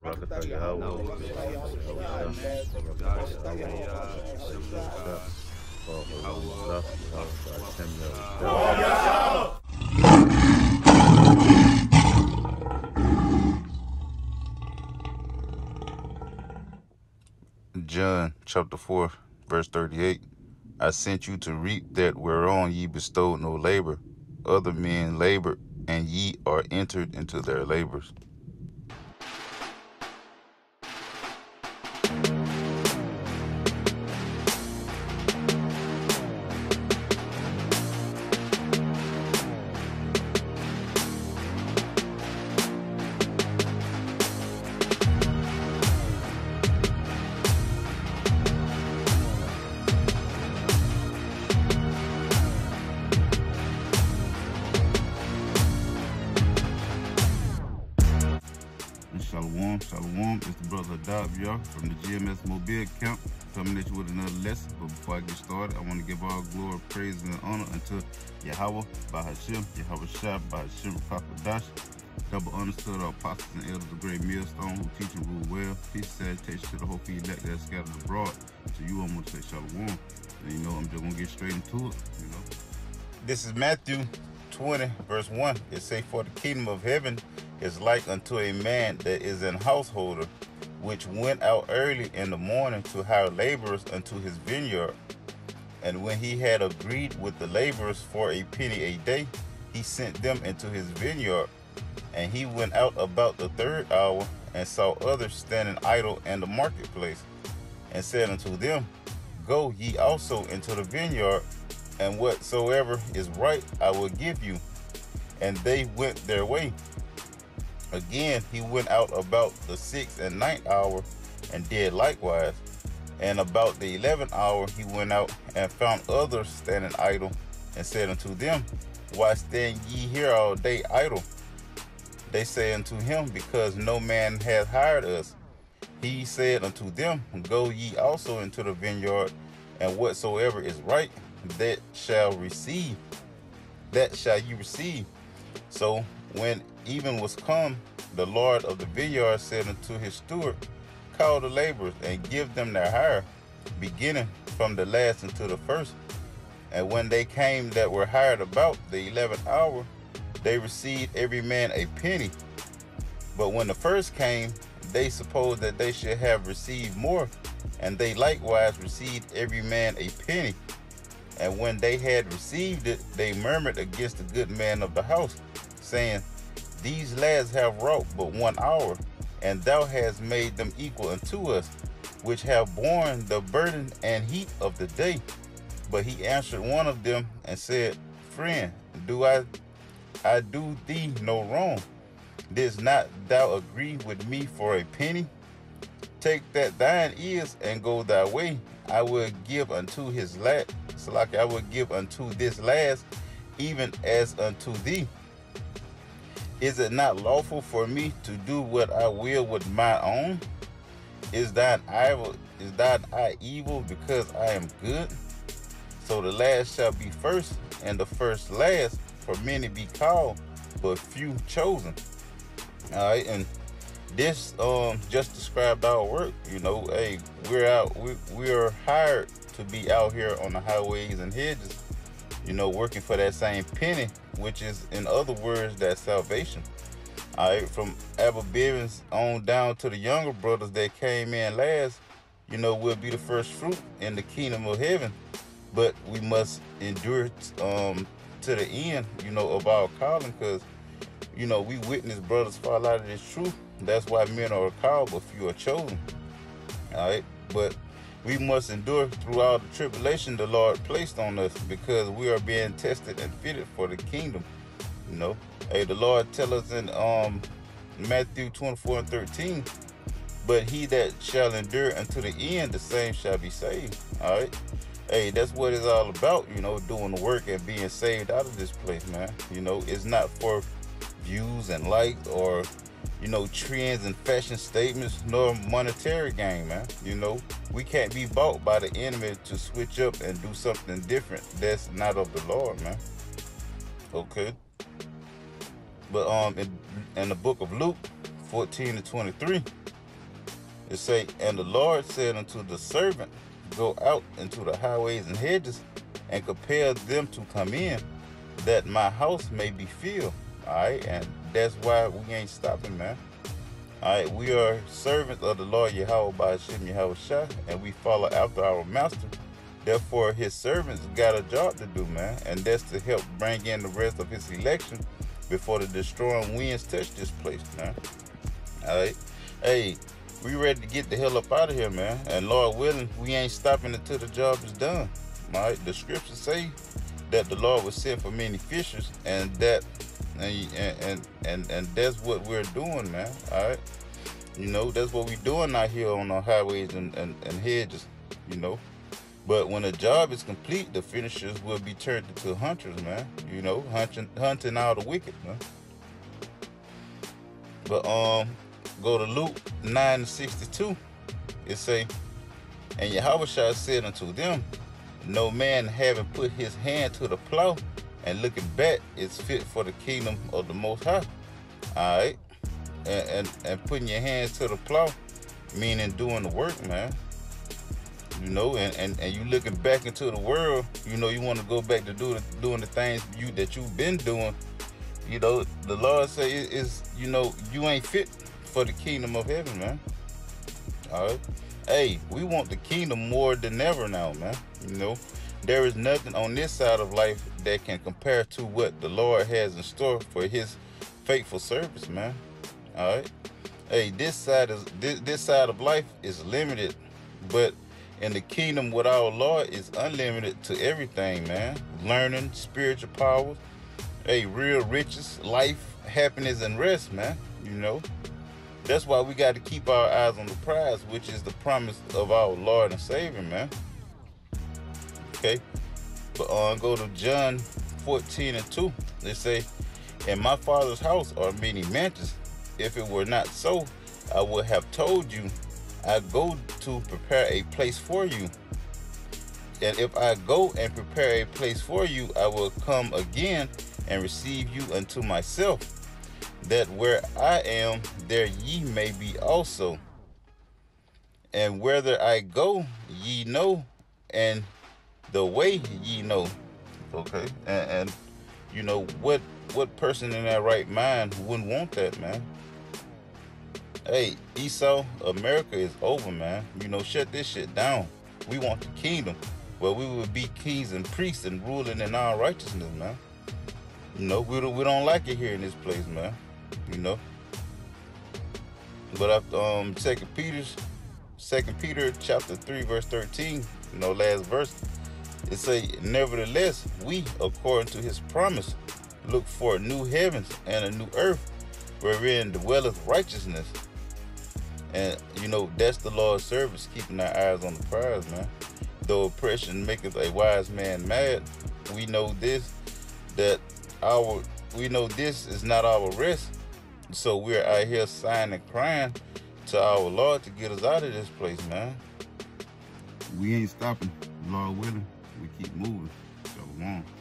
Rakata Yahweh, Yahweh, Rakata Yahweh, Yahweh, Yahweh, Yahweh, Shem Yahweh. John chapter 4, verse 38. I sent you to reap that whereon ye bestowed no labor. Other men labored, and ye are entered into their labors. And Shalom, Shalom. It's the brother Adab from the GMS Mobile Camp, coming at you with another lesson. But before I get started, I want to give all glory, praise, and honor unto Yahweh, Bahashim, Yahweh Shah, Bahashim, Pakadash. Double honors to the apostles and elders of Great Millstone who teach and rule well. Peace, salutation to the whole feed elect that scattered abroad. To you, I'm going to say Shalom. And I'm just going to get straight into it. This is Matthew 20, verse 1. It say, for the kingdom of heaven is like unto a man that is an householder, which went out early in the morning to hire laborers unto his vineyard. And when he had agreed with the laborers for a penny a day, he sent them into his vineyard. And he went out about the third hour, and saw others standing idle in the marketplace, and said unto them, go ye also into the vineyard, and whatsoever is right I will give you. And they went their way. Again he went out about the 6th and 9th hour, and did likewise. And about the 11th hour he went out, and found others standing idle, and said unto them, why stand ye here all day idle? They say unto him, because no man hath hired us. He said unto them, go ye also into the vineyard, and whatsoever is right, that shall ye receive. So when even was come, the Lord of the vineyard said unto his steward, call the laborers, and give them their hire, beginning from the last unto the first. And when they came that were hired about the 11th hour, they received every man a penny. But when the first came, they supposed that they should have received more, and they likewise received every man a penny. And when they had received it, they murmured against the good man of the house, saying, these lads have wrought but 1 hour, and thou hast made them equal unto us, which have borne the burden and heat of the day. But he answered one of them, and said, friend, do I do thee no wrong? Didst not thou agree with me for a penny? Take that thine is, and go thy way. I will give unto his last, I will give unto this last, even as unto thee. Is it not lawful for me to do what I will with my own? Is thine eye evil because I am good? So the last shall be first, and the first last. For many be called, but few chosen. All right, and this just described our work. Hey, we are hired to be out here on the highways and hedges, working for that same penny, which is, in other words, that salvation. All right, from Abba Bivens on down to the younger brothers that came in last, we'll be the first fruit in the kingdom of heaven. But we must endure to the end, of our calling, because, we witness brothers fall out of this truth. That's why men are called, but few are chosen. All right, but we must endure through all the tribulation the Lord placed on us, because we are being tested and fitted for the kingdom. Hey, the Lord tell us in Matthew 24 and 13, but he that shall endure unto the end, the same shall be saved. All right. Hey, that's what it's all about, doing the work and being saved out of this place, man. It's not for views and likes or, trends and fashion statements, nor monetary gain, man. We can't be bought by the enemy to switch up and do something different that's not of the Lord, man. Okay. But in the book of Luke 14 to 23, it say, and the Lord said unto the servant, go out into the highways and hedges, and compel them to come in, that my house may be filled. All right, and that's why we ain't stopping, man. All right, we are servants of the Lord Yahweh by Hashem Yahweh Shah, and we follow after our master. Therefore, his servants got a job to do, man, and that's to help bring in the rest of his election before the destroying winds touch this place, man. All right, hey, we ready to get the hell up out of here, man. And Lord willing, we ain't stopping until the job is done. All right, the scriptures say that the Lord was sent for many fishers, and that, and that's what we're doing, man. All right, you know, that's what we're doing out here on our highways and hedges, you know. But when the job is complete, the finishers will be turned into hunters, man. You know, hunting all the wicked, man. But go to Luke 9:62. It say, and Yahushua said unto them, no man having put his hand to the plow and looking back is fit for the kingdom of the Most High. All right, and putting your hands to the plow, meaning doing the work, man. You know, and you looking back into the world, you know, you want to go back to doing the things that you've been doing. You know, the Lord say is, you know, you ain't fit for the kingdom of heaven, man. All right, hey, we want the kingdom more than ever now, man. You know, there is nothing on this side of life that can compare to what the Lord has in store for his faithful service, man. All right, hey, this side of life is limited, but in the kingdom with our Lord is unlimited to everything, man. Learning, spiritual powers, hey, real riches, life, happiness, and rest, man. You know, that's why we got to keep our eyes on the prize, which is the promise of our Lord and Savior, man. Okay, but go to John 14:2. They say, in my Father's house are many mansions. If it were not so, I would have told you, I go to prepare a place for you. And if I go and prepare a place for you, I will come again and receive you unto myself, that where I am, there ye may be also. And whither I go, ye know, and the way ye know. Okay, and you know, what person in their right mind wouldn't want that, man? Hey, Esau, America is over, man. You know, shut this shit down. We want the kingdom where we will be kings and priests and ruling in our righteousness, man. You know, we don't like it here in this place, man. You know. But after 2 Peter chapter 3 verse 13, you know, last verse, it say, nevertheless, we, according to his promise, look for new heavens and a new earth, wherein dwelleth righteousness. And, you know, that's the Lord's service, keeping our eyes on the prize, man. Though oppression maketh a wise man mad, we know this, we know this is not our rest. So we're out here sighing and crying to our Lord to get us out of this place, man. We ain't stopping, Lord willing. We keep moving. So long.